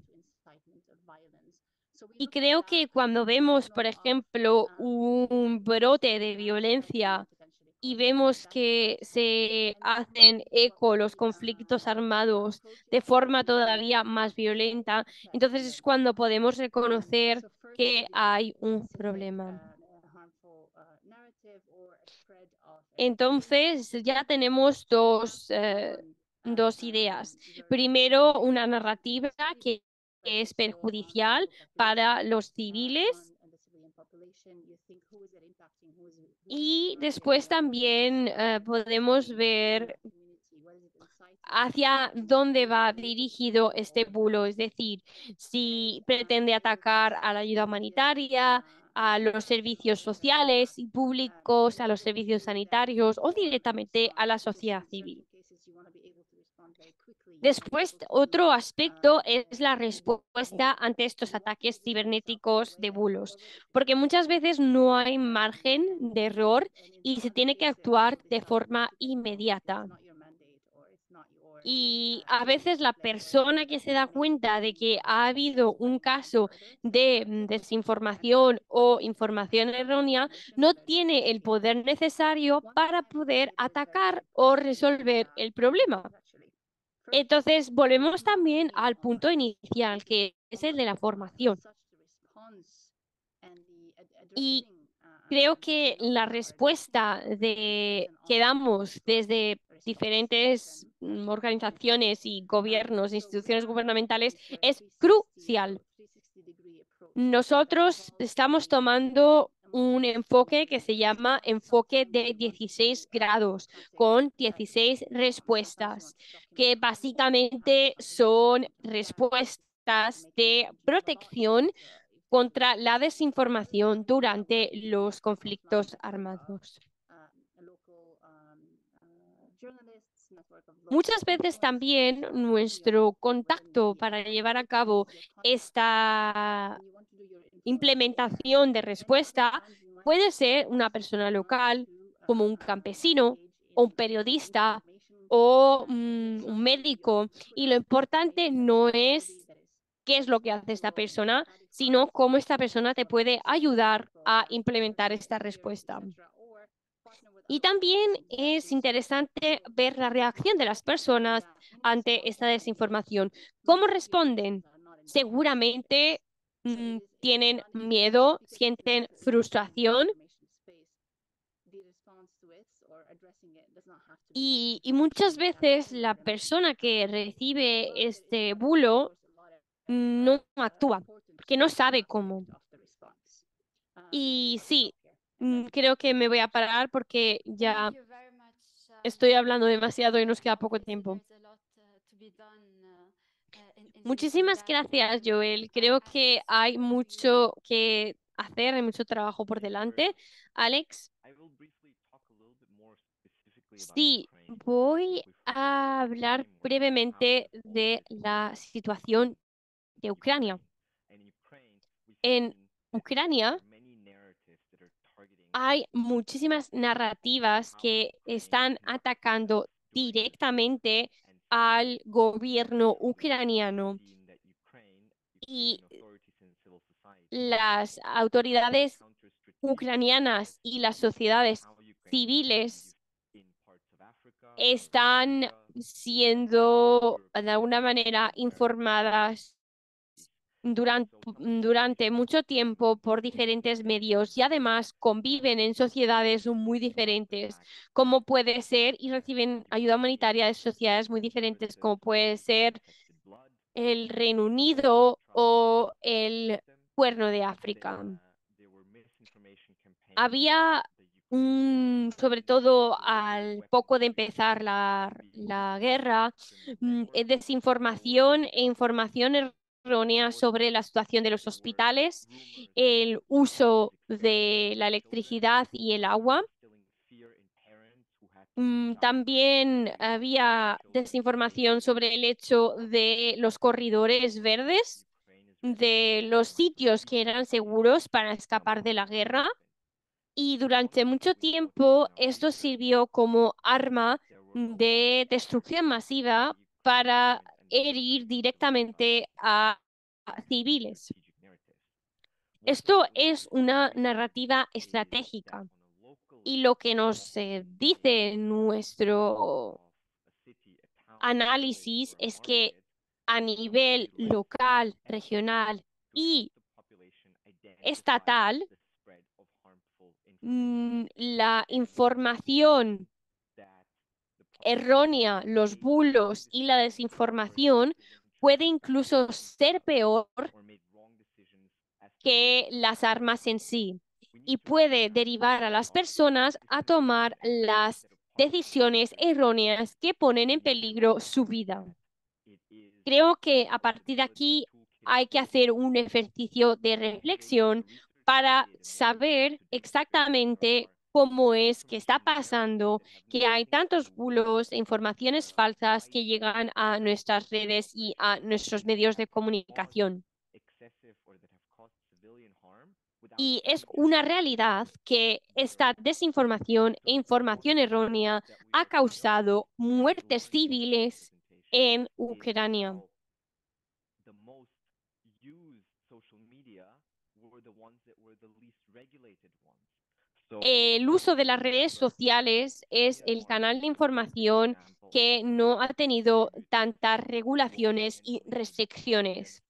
Y creo que cuando vemos, por ejemplo, un brote de violencia y vemos que se hacen eco los conflictos armados de forma todavía más violenta, entonces es cuando podemos reconocer que hay un problema. Entonces ya tenemos dos ideas. Primero, una narrativa que es perjudicial para los civiles y después también podemos ver hacia dónde va dirigido este bulo, es decir, si pretende atacar a la ayuda humanitaria, a los servicios sociales y públicos, a los servicios sanitarios o directamente a la sociedad civil. Después, otro aspecto es la respuesta ante estos ataques cibernéticos de bulos, porque muchas veces no hay margen de error y se tiene que actuar de forma inmediata. Y a veces la persona que se da cuenta de que ha habido un caso de desinformación o información errónea no tiene el poder necesario para poder atacar o resolver el problema. Entonces, volvemos también al punto inicial, que es el de la formación. Y creo que la respuesta que damos desde diferentes organizaciones y gobiernos, instituciones gubernamentales, es crucial. Nosotros estamos tomando un enfoque que se llama enfoque de 16 grados, con 16 respuestas, que básicamente son respuestas de protección contra la desinformación durante los conflictos armados. Muchas veces también nuestro contacto para llevar a cabo esta implementación de respuesta puede ser una persona local, como un campesino o un periodista o un médico. Y lo importante no es qué es lo que hace esta persona, sino cómo esta persona te puede ayudar a implementar esta respuesta. Y también es interesante ver la reacción de las personas ante esta desinformación. ¿Cómo responden? Seguramente tienen miedo, sienten frustración y muchas veces la persona que recibe este bulo no actúa porque no sabe cómo. Y sí, creo que me voy a parar porque ya Thank you very much, estoy hablando demasiado y nos queda poco obviously tiempo. there's a lot to be done in Muchísimas that gracias, Joel. area. Creo que Alex, hay over to you. mucho que hacer, hay mucho trabajo por delante. Alex, sí, voy a hablar brevemente de la situación de Ucrania. En Ucrania hay muchísimas narrativas que están atacando directamente al gobierno ucraniano y las autoridades ucranianas y las sociedades civiles están siendo de alguna manera informadas durante mucho tiempo por diferentes medios y además conviven en sociedades muy diferentes, como puede ser, y reciben ayuda humanitaria de sociedades muy diferentes, como puede ser el Reino Unido o el Cuerno de África. Había sobre todo al poco de empezar la guerra, desinformación e información errónea sobre la situación de los hospitales, el uso de la electricidad y el agua. También había desinformación sobre el hecho de los corredores verdes, de los sitios que eran seguros para escapar de la guerra. Y durante mucho tiempo esto sirvió como arma de destrucción masiva para herir directamente a civiles. Esto es una narrativa estratégica y lo que nos dice nuestro análisis es que a nivel local, regional y estatal, la información errónea, los bulos y la desinformación puede incluso ser peor que las armas en sí y puede derivar a las personas a tomar las decisiones erróneas que ponen en peligro su vida. Creo que a partir de aquí hay que hacer un ejercicio de reflexión para saber exactamente cómo es que está pasando, que hay tantos bulos e informaciones falsas que llegan a nuestras redes y a nuestros medios de comunicación. Y es una realidad que esta desinformación e información errónea ha causado muertes civiles en Ucrania. El uso de las redes sociales es el canal de información que no ha tenido tantas regulaciones y restricciones.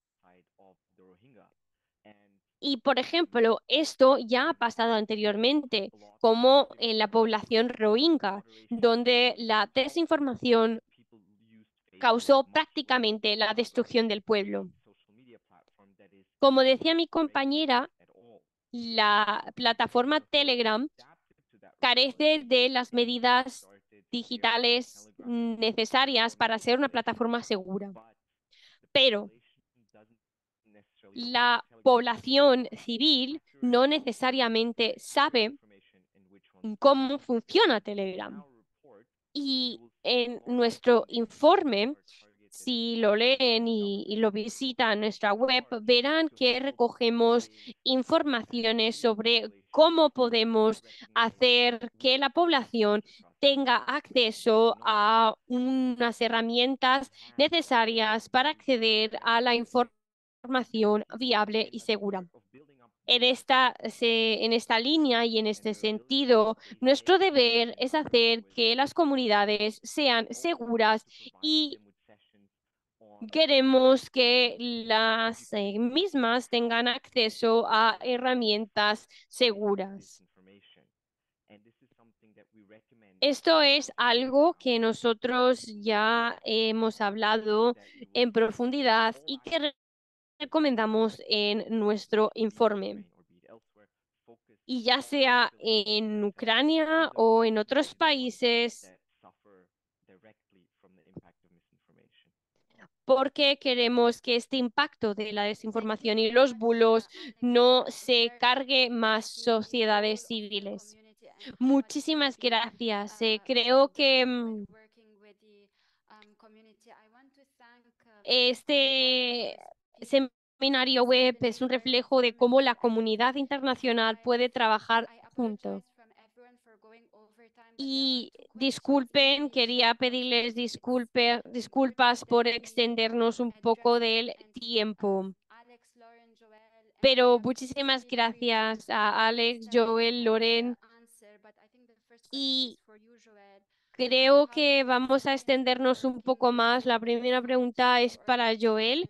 Y, por ejemplo, esto ya ha pasado anteriormente, como en la población rohingya, donde la desinformación causó prácticamente la destrucción del pueblo. Como decía mi compañera, la plataforma Telegram carece de las medidas digitales necesarias para ser una plataforma segura. Pero la población civil no necesariamente sabe cómo funciona Telegram. Y en nuestro informe, si lo leen y lo visitan en nuestra web, verán que recogemos informaciones sobre cómo podemos hacer que la población tenga acceso a unas herramientas necesarias para acceder a la información viable y segura. en esta línea y en este sentido, nuestro deber es hacer que las comunidades sean seguras y queremos que las mismas tengan acceso a herramientas seguras. Esto es algo que nosotros ya hemos hablado en profundidad y que recomendamos en nuestro informe. Y ya sea en Ucrania o en otros países, porque queremos que este impacto de la desinformación y los bulos no se cargue más sociedades civiles. Muchísimas gracias. Creo que este seminario web es un reflejo de cómo la comunidad internacional puede trabajar junto. Y disculpen, quería pedirles disculpas por extendernos un poco del tiempo. Pero muchísimas gracias a Alex, Joel, Loren. Y creo que vamos a extendernos un poco más. La primera pregunta es para Joel.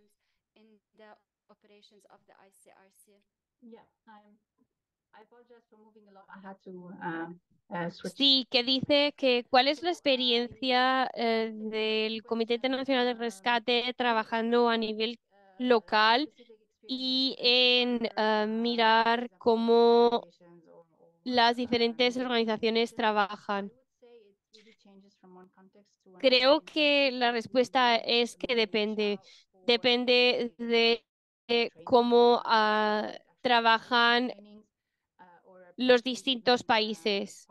Sí, que dice que cuál es la experiencia del Comité Internacional de Rescate trabajando a nivel local y en mirar cómo las diferentes organizaciones trabajan. Creo que la respuesta es que depende. Depende de cómo trabajan los distintos países.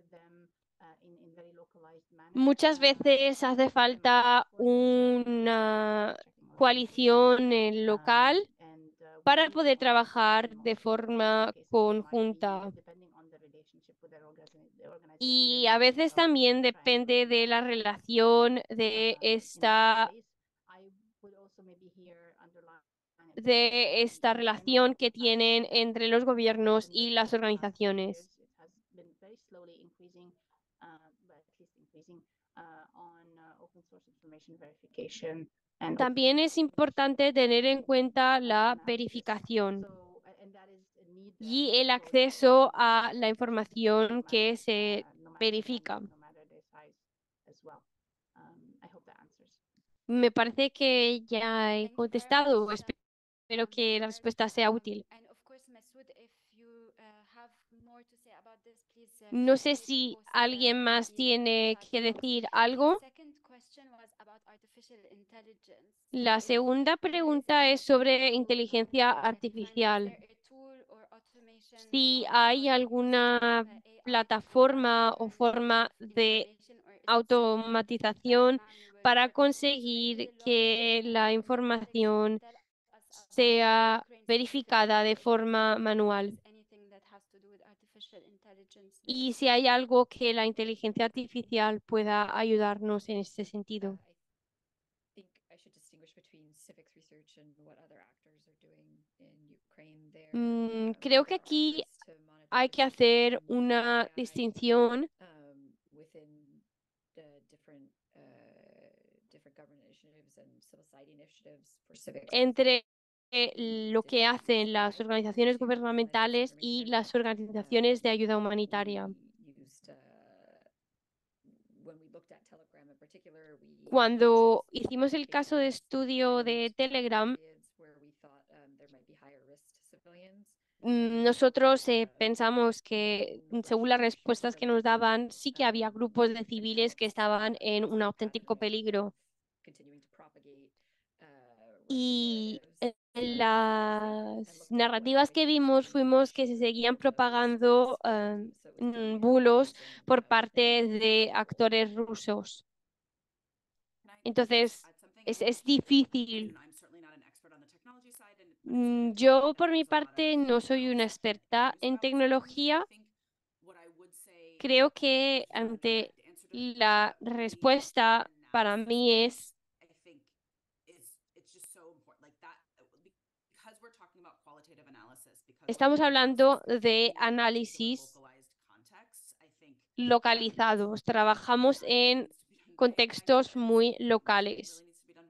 Muchas veces hace falta una coalición local para poder trabajar de forma conjunta. Y a veces también depende de la relación de esta relación que tienen entre los gobiernos y las organizaciones. También es importante tener en cuenta la verificación y el acceso a la información que se verifica. Me parece que ya he contestado. Espero que la respuesta sea útil. No sé si alguien más tiene que decir algo. La segunda pregunta es sobre inteligencia artificial. Si hay alguna plataforma o forma de automatización para conseguir que la información sea verificada de forma manual. Y si hay algo que la inteligencia artificial pueda ayudarnos en este sentido. Creo que aquí hay que hacer una distinción entre lo que hacen las organizaciones gubernamentales y las organizaciones de ayuda humanitaria. Cuando hicimos el caso de estudio de Telegram, nosotros pensamos que, según las respuestas que nos daban, sí que había grupos de civiles que estaban en un auténtico peligro. Y las narrativas que vimos fuimos que se seguían propagando bulos por parte de actores rusos. Entonces, es difícil. Yo, por mi parte, no soy una experta en tecnología. Creo que ante la respuesta para mí es estamos hablando de análisis localizados. Trabajamos en contextos muy locales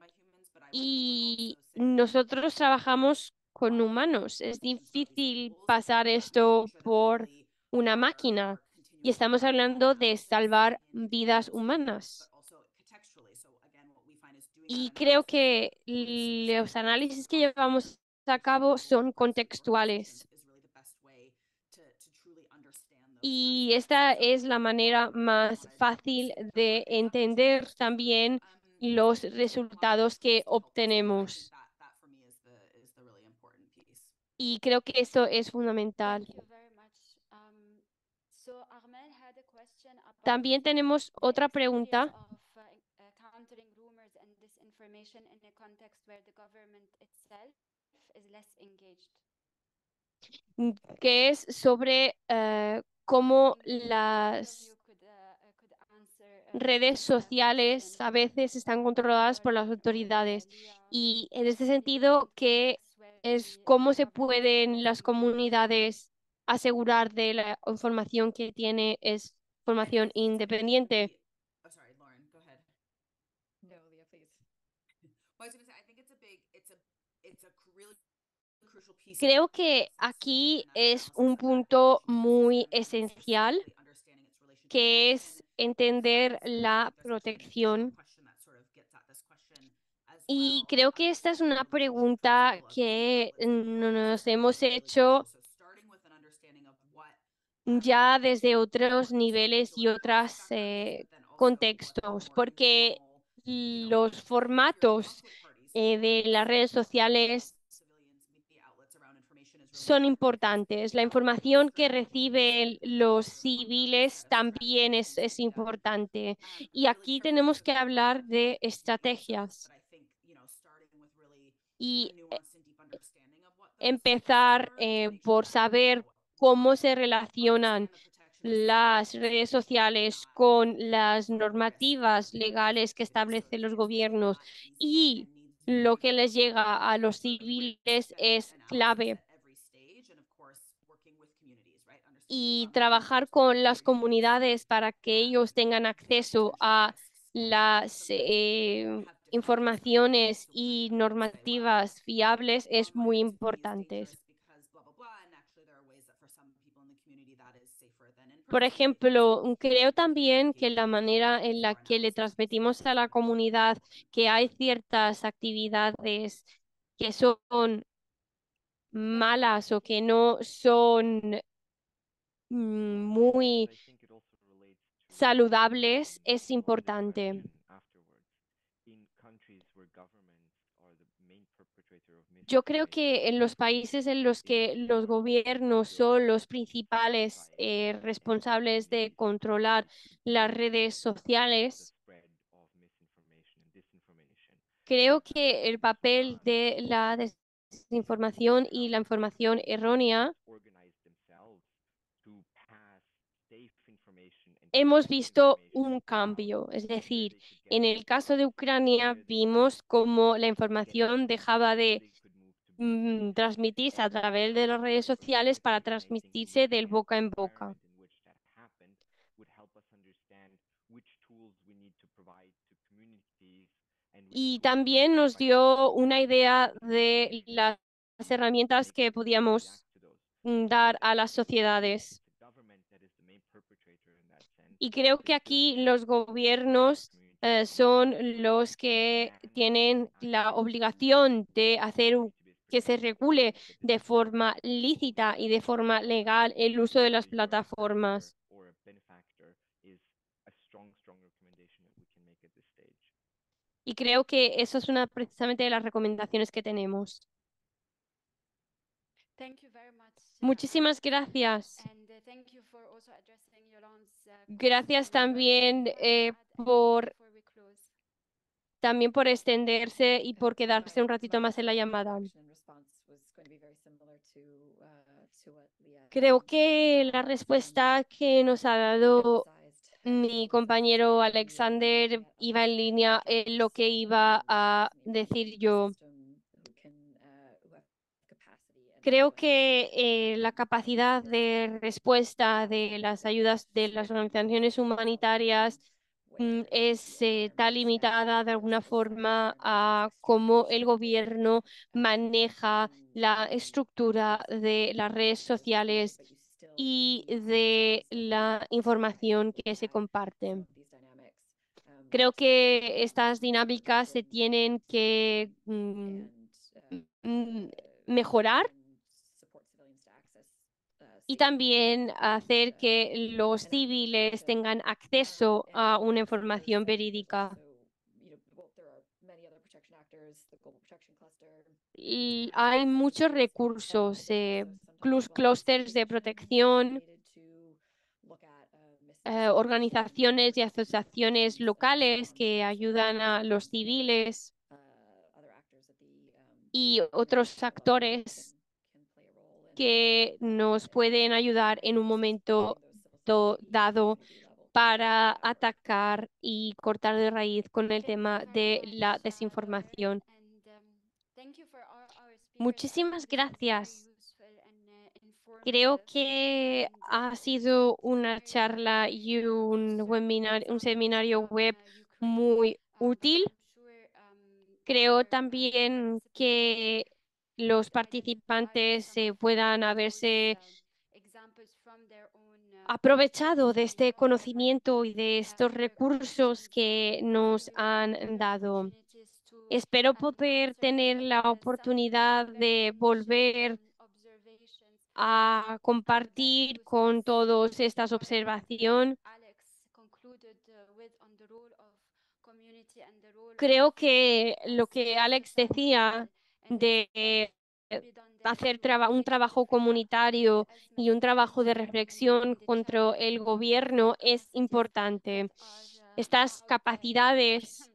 y nosotros trabajamos con humanos. Es difícil pasar esto por una máquina y estamos hablando de salvar vidas humanas. Y creo que los análisis que llevamos a cabo son contextuales. Y esta es la manera más fácil de entender también los resultados que obtenemos. Y creo que eso es fundamental. Thank you very much. So Armel had a question about También tenemos the otra experience pregunta of countering rumors and disinformation in a context where the government itself is less engaged. que es sobre cómo Maybe one of las you could answer redes this sociales question a veces están controladas por las Lauren or autoridades. Leah, Y en este in a sentido, ¿qué context where es the cómo se government is pueden less las engaged? comunidades asegurar de la información que tiene es información independiente? Oh, sorry, Lauren, go ahead. No, Leah, please. Well, I was going to say, I think it's a big, it's a really crucial piece. Creo que aquí es un punto muy esencial, que es entender la protección. Y creo que esta es una pregunta que nos hemos hecho ya desde otros niveles y otros contextos, porque los formatos de las redes sociales son importantes. La información que reciben los civiles también es importante. Y aquí tenemos que hablar de estrategias y empezar por saber cómo se relacionan las redes sociales con las normativas legales que establecen los gobiernos y lo que les llega a los civiles es clave. Y trabajar con las comunidades para que ellos tengan acceso a las informaciones y normativas fiables es muy importante. Por ejemplo, creo también que la manera en la que le transmitimos a la comunidad que hay ciertas actividades que son malas o que no son muy saludables es importante. Yo creo que en los países en los que los gobiernos son los principales responsables de controlar las redes sociales, creo que el papel de la desinformación y la información errónea hemos visto un cambio. Es decir, en el caso de Ucrania vimos cómo la información dejaba de transmitirse a través de las redes sociales para transmitirse del boca en boca. Y también nos dio una idea de las herramientas que podíamos dar a las sociedades. Y creo que aquí los gobiernos son los que tienen la obligación de hacer que se regule de forma lícita y de forma legal el uso de las plataformas. Y creo que eso es una precisamente de las recomendaciones que tenemos. Thank you very much. Muchísimas gracias. And thank you for also addressing Yolande's Gracias question. Lauren, también do you want to add anything por before we close? también por extenderse y por quedarse un ratito más en la llamada. Creo que la respuesta que nos ha dado mi compañero Alexander iba en línea en lo que iba a decir yo. Creo que la capacidad de respuesta de las ayudas de las organizaciones humanitarias está limitada de alguna forma a cómo el gobierno maneja la estructura de las redes sociales y de la información que se comparte. Creo que estas dinámicas se tienen que mejorar y también hacer que los civiles tengan acceso a una información verídica. Y hay muchos recursos, clústeres de protección, organizaciones y asociaciones locales que ayudan a los civiles y otros actores que nos pueden ayudar en un momento dado para atacar y cortar de raíz con el tema de la desinformación. Muchísimas gracias. Creo que ha sido una charla y un seminario web muy útil. Creo también que los participantes puedan haberse aprovechado de este conocimiento y de estos recursos que nos han dado. Espero poder tener la oportunidad de volver a compartir con todos estas observaciones. Creo que lo que Alex decía de hacer un trabajo comunitario y un trabajo de reflexión contra el gobierno es importante. Estas capacidades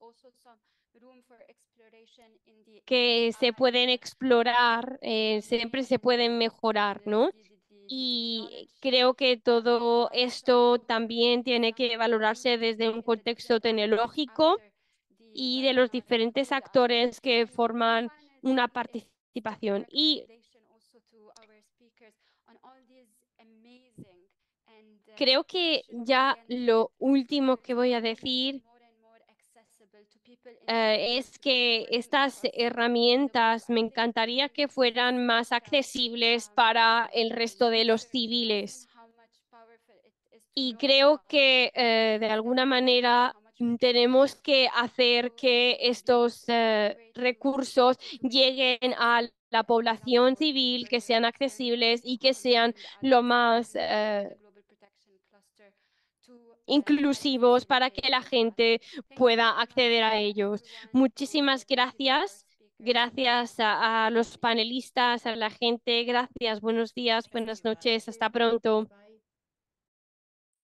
que se pueden explorar, siempre se pueden mejorar, ¿no? Y creo que todo esto también tiene que valorarse desde un contexto tecnológico y de los diferentes actores que forman una participación. Y creo que ya lo último que voy a decir es que estas herramientas me encantaría que fueran más accesibles para el resto de los civiles. Y creo que de alguna manera tenemos que hacer que estos recursos lleguen a la población civil, que sean accesibles y que sean lo más inclusivos para que la gente pueda acceder a ellos. Muchísimas gracias. Gracias a los panelistas, a la gente. Gracias. Buenos días, buenas noches. Hasta pronto.